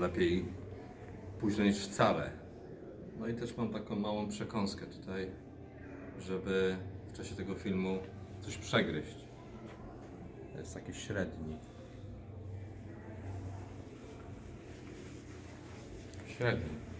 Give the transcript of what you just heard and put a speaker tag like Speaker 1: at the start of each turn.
Speaker 1: lepiej późno niż wcale. No i też mam taką małą przekąskę tutaj, żeby w czasie tego filmu coś przegryźć. To jest taki średni. Średni.